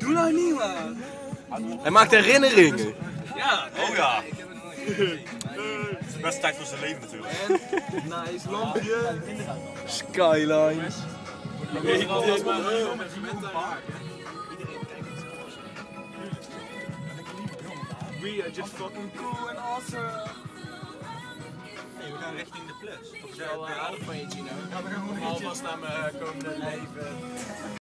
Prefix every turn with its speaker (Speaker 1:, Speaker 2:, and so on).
Speaker 1: Doe nou niet, man.
Speaker 2: Hij maakt herinneringen.
Speaker 1: Ja.
Speaker 3: Oh ja. Het is de beste tijd van zijn leven natuurlijk.
Speaker 1: Nice lampje.
Speaker 2: Skylines.
Speaker 1: We are just fucking cool and awesome.
Speaker 3: Nee, we gaan richting de plus.
Speaker 1: Wel aardig van je, Gino. Alvast naar mijn komende leven.